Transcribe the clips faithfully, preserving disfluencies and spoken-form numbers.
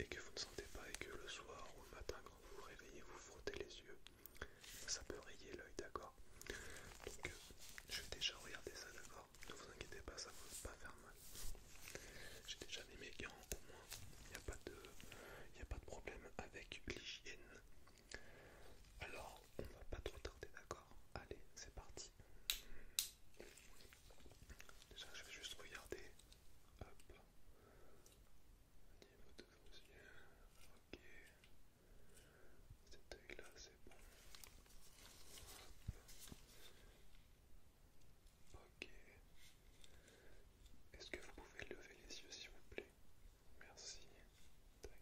que vous ne sentez pas et que le soir ou le matin quand vous vous réveillez vous frottez les yeux, ça peut rayer l'œil, d'accord? Donc euh, je vais déjà regarder ça, d'accord? Ne vous inquiétez pas, ça ne va pas faire mal. J'ai déjà mis mes gants, au moins il n'y a pas de, il a pas de problème avec l'hygiène. Alors on va pas trop tarder, d'accord? Allez, c'est parti. Déjà je vais juste regarder. Hop. Au niveau de vos yeux. Ok. Cet œil là c'est bon. Ok. Est-ce que vous pouvez lever les yeux s'il vous plaît? Merci. Tac.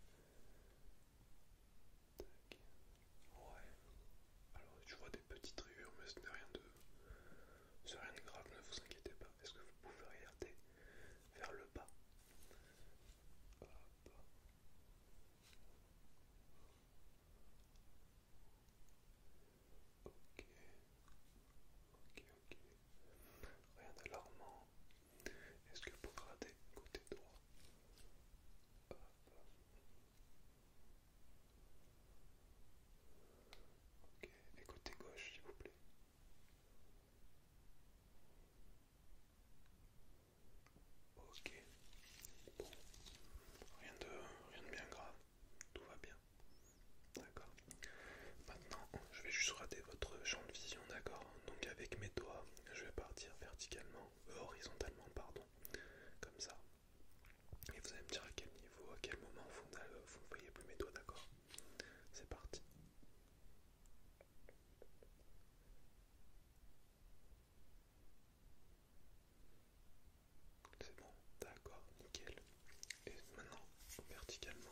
Tac. Ouais. Alors je vois des petites rayures mais ce n'est rien de. C'est rien de grave, ne vous inquiétez pas. Est-ce que vous pouvez regarder vers le bas? Hop. Ok. Ok, ok. Rien d'alarmant. Est-ce que vous pouvez regarder côté droit? Hop. Ok. Et côté gauche, s'il vous plaît. Ok. Bon. Rien de, rien de bien grave. Tout va bien. D'accord. Maintenant, je vais juste rater votre champ de vision, d'accord? Donc avec mes doigts, je vais partir verticalement, euh, horizontalement, pardon, comme ça. Et vous allez me dire à quel niveau, à quel moment vous, euh, vous ne voyez plus mes doigts, d'accord? C'est parti. C'est bon, d'accord, nickel. Et maintenant, verticalement.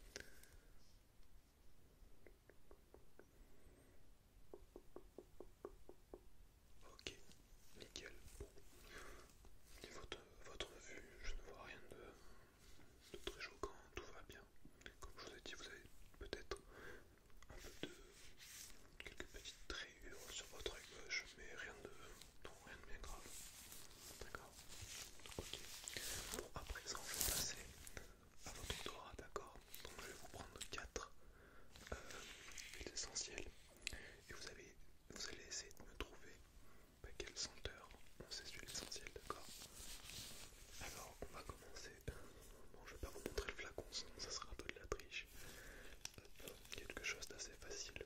Ok, nickel. Bon. Niveau de votre vue, je ne vois rien de, de très choquant, tout va bien. Comme je vous ai dit, vous avez peut-être un peu de quelques petites rayures sur votre œil gauche, mais rien de, non, rien de bien grave. D'accord? Ok. Bon, à présent, je vais passer à votre odorat, d'accord? Donc je vais vous prendre quatre euh, huiles essentielles et vous, avez, vous allez essayer de me trouver bah, quelle senteur ont ces huiles essentielles, d'accord? Alors, on va commencer. Bon, je vais pas vous montrer le flacon, sinon ça sera un peu de la triche. Hop, quelque chose d'assez facile.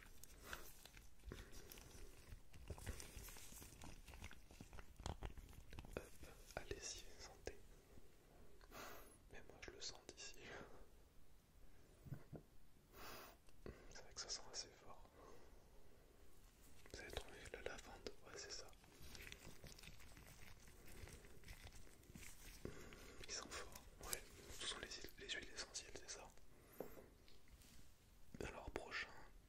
Hop, allez-y, sentez. Mais moi je le sens d'ici. C'est vrai que ça sent assez fort. Vous avez trouvé la lavande? Ouais, c'est ça. Ils sont forts. Ouais, ce sont les, les huiles essentielles, c'est ça. Alors, prochain.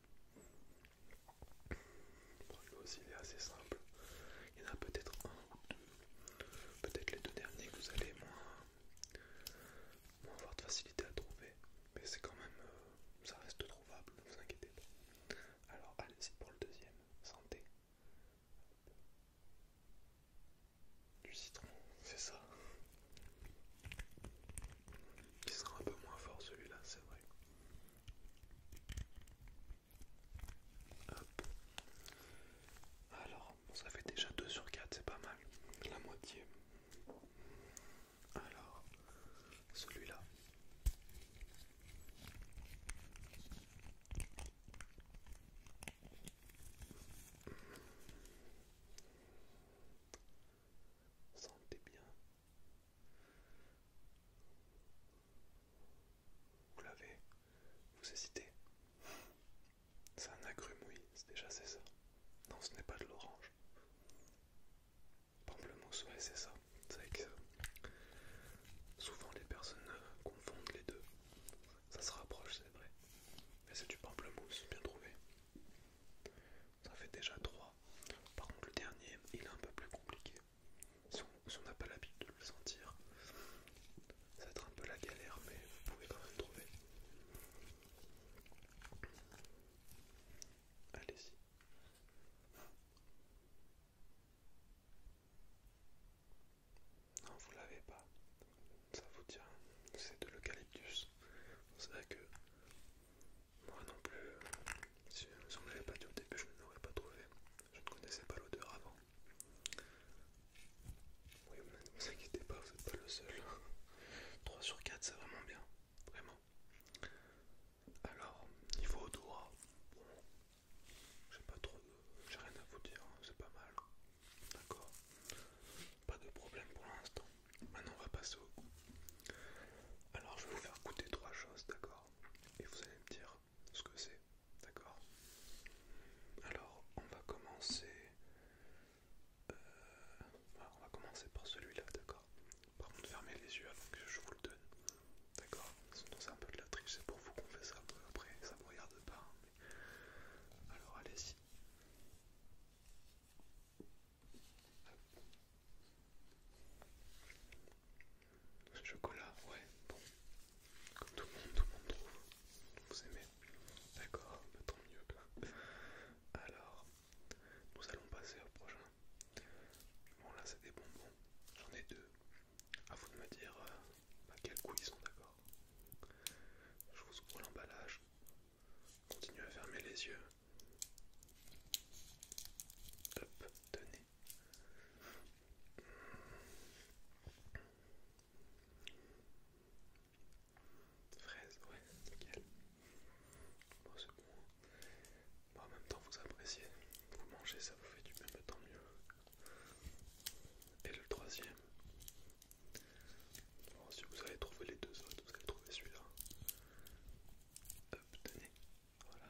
Bon, lui aussi, il est assez simple. Il y en a peut-être un ou deux. Peut-être les deux derniers que vous allez moins, moins avoir de facilité à trouver. Mais c'est quand même. Euh, ça reste trouvable, ne vous inquiétez pas. Alors, allez-y pour le deuxième. Santé. Du citron, c'est ça. Il sera un peu moins fort celui-là, c'est vrai. Hop. Alors, bon, ça fait déjà deux sur quatre, c'est pas mal. La moitié. Alors, celui-là. Sentez bien. Vous l'avez? Vous hésitez? C'est un agrume, oui, c'est déjà c'est ça. Non, ce n'est pas de l'orange. Pamplemousse, ouais, c'est ça. C'est vrai que souvent les personnes euh, confondent les deux. Ça se rapproche, c'est vrai. Mais c'est du pamplemousse, bien trouvé. Ça fait déjà trois. Par contre, le dernier, il est un peu plus compliqué. Si on si on n'a pas l'habitude de le sentir, ça va être un peu la galère, mais vous pouvez quand même trouver. Allez-y. c'est vrai que moi non plus, euh, si, si on ne l'avait pas dit au début, je ne l'aurais pas trouvé. Je ne connaissais pas l'odeur avant. Oui, mais ne vous inquiétez pas, vous n'êtes pas le seul. trois sur quatre, c'est vraiment bien. Vraiment. Alors, niveau odorat, bon, j'ai pas trop de... j'ai rien à vous dire, hein, c'est pas mal. D'accord. Pas de problème pour l'instant. Maintenant, on va passer au goût. Alors, je vais vous faire goûter trois choses, d'accord? Et vous allez me dire ce que c'est, d'accord? Alors, on va commencer... Euh, voilà, on va commencer par celui-là, d'accord? Par contre, fermez les yeux avant que je vous le donne. D'accord? Sinon c'est un peu de la triche, c'est pour vous qu'on fait ça. Après, ça me regarde pas. Hein, mais... Alors allez-y. Chocolat, ouais, bon. Comme tout le monde, tout le monde trouve. Vous aimez? D'accord, bah, tant mieux. Alors, nous allons passer au prochain. Bon là c'est des bonbons. J'en ai deux. À vous de me dire euh, bah, quel goût ils sont, d'accord? Je vous ouvre l'emballage. Continuez à fermer les yeux. Hop, tenez. Fraise, ouais, nickel. Bon, c'est bon. Bon, en même temps, vous appréciez. Vous mangez, ça vous fait du bien, mais tant mieux. Et le troisième. Bon, si vous avez trouvé les deux autres, vous allez trouver celui-là. Hop, tenez. Voilà.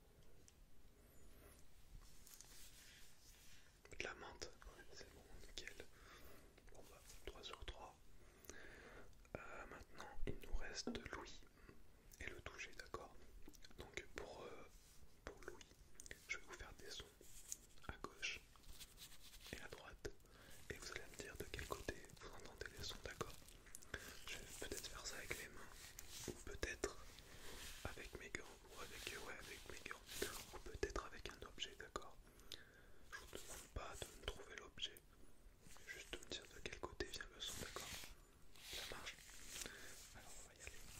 De la menthe. Ouais, c'est bon, nickel. Bon, bah, trois sur trois. Euh, maintenant, il nous reste Louis et le toucher, d'accord? Donc, pour, euh, pour Louis, je vais vous faire des sons à gauche et à droite. Et vous allez me dire de quel côté vous entendez les sons, d'accord? Je vais peut-être faire ça avec les mains, ou peut-être avec mes gants, ou avec, ouais, avec mes gants, ou peut-être avec un objet, d'accord? Je vous demande pas de me trouver l'objet, juste de me dire de quel côté vient le son, d'accord? Ça marche? Alors on va y aller.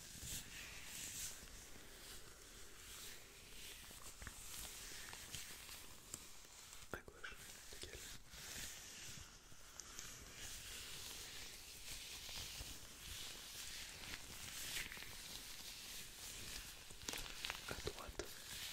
À gauche, nickel. À droite.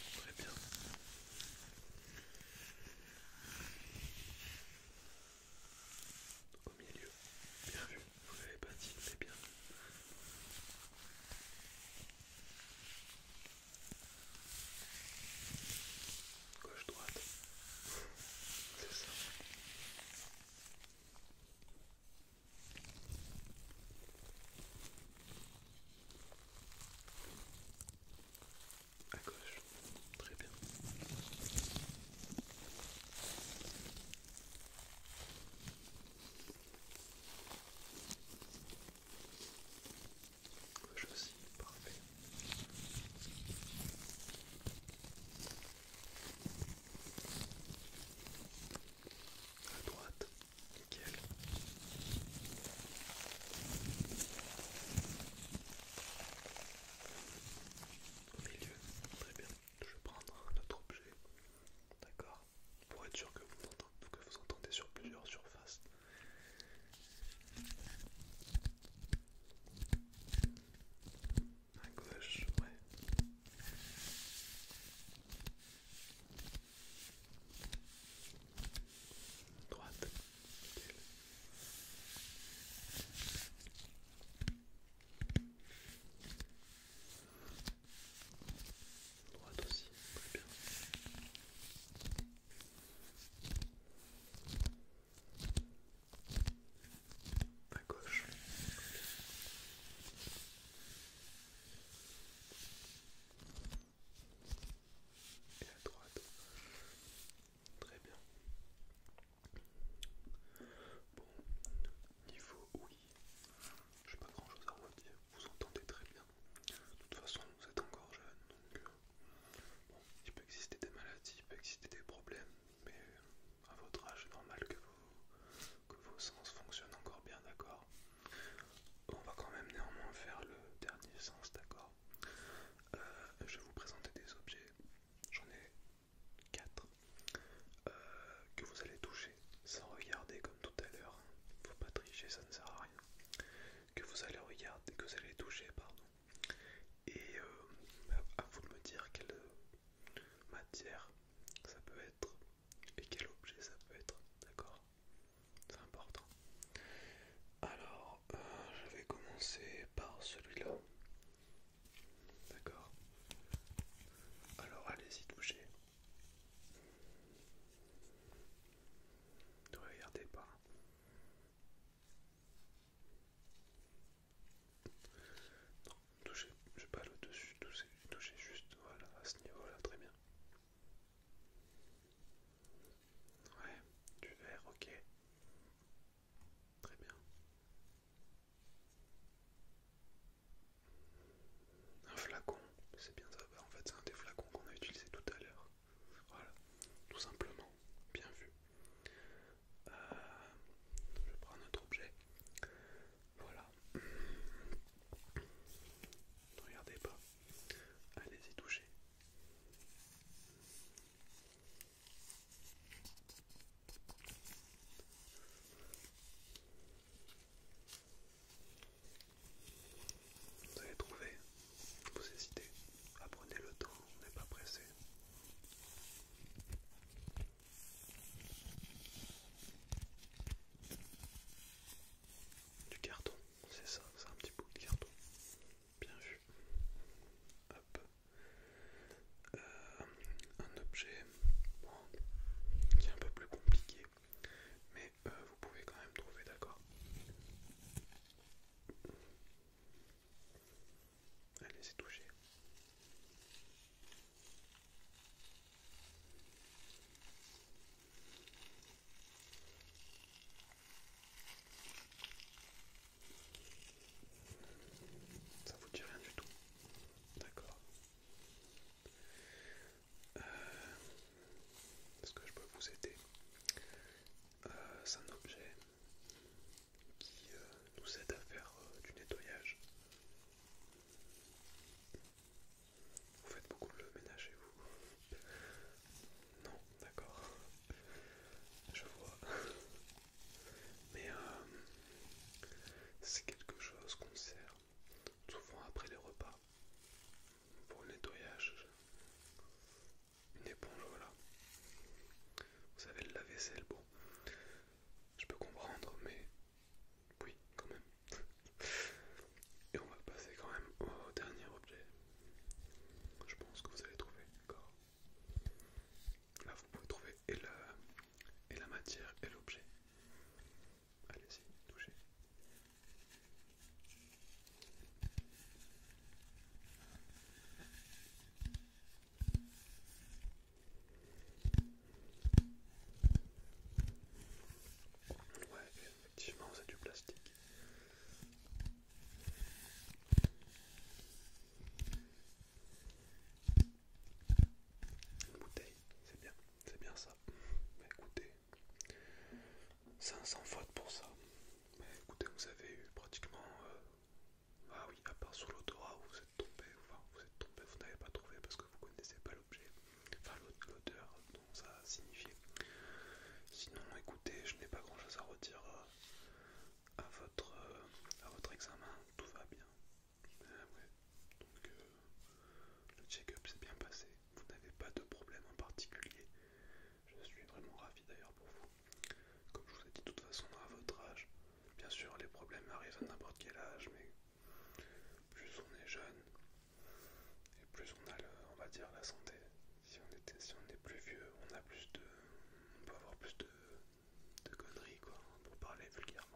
matière ça peut être et quel objet ça peut être, d'accord? C'est important. Alors, euh, je vais commencer par celui-là, d'accord? Alors, allez-y, touchez. Ne regardez pas. Non, touchez, je pas le dessus, touchez, touchez juste, voilà, à ce niveau-là, très bien. Ouais, du verre, ok. Très bien. Un flacon, c'est bien ça. Bah, en fait, c'est un des flacons qu'on a utilisé tout à l'heure. Voilà, tout simplement. Bien vu. Euh, je prends un autre objet. Voilà. Ne regardez pas. Allez-y, touchez. Vous avez trouvé? Vous hésitez? Apprenez le temps, on n'est pas pressé. Du carton, c'est ça, c'est un petit bout de carton. Bien vu. Hop. Euh, un objet bon, qui est un peu plus compliqué, mais euh, vous pouvez quand même trouver, d'accord? Allez-y, toucher. Ça vous dit rien du tout? D'accord. Euh, Est-ce que je peux vous aider? Euh, c'est un objet qui euh, nous aide à faire euh, du nettoyage. Vous faites beaucoup le ménage chez vous? Non, d'accord. Je vois. Mais euh, c'est quelque chose qu'on sert souvent après les repas pour le nettoyage. Une éponge, voilà. Vous savez, le lave-vaisselle, bon, je peux comprendre, mais oui, quand même. Et on va passer quand même au dernier objet. Je pense que vous allez trouver, d'accord? Là, vous pouvez trouver et la, et la matière et l'objet. Allez-y, touchez. Ouais, effectivement, c'est du plastique. Une bouteille, c'est bien, c'est bien ça. Bah écoutez, cinq cents fautes pour ça. Bah écoutez, vous avez eu pratiquement... Euh... Ah oui, à part sur l'odorat où vous êtes tombé, enfin vous êtes tombé, vous n'avez pas trouvé parce que vous connaissez pas l'objet. Enfin l'odeur dont ça a signifié. Sinon écoutez, je n'ai pas grand chose à redire à votre, euh, à votre examen, tout va bien. Euh, ouais. Donc euh, le check-up s'est bien passé, vous n'avez pas de problème en particulier. Je suis vraiment ravi d'ailleurs pour vous. Comme je vous ai dit, de toute façon, à votre âge, bien sûr, les problèmes arrivent à n'importe quel âge, mais plus on est jeune, et plus on a, le, on va dire, la santé. Si on, était, si on est plus vieux, on a plus de, on peut avoir plus de, de conneries, quoi, pour parler vulgairement.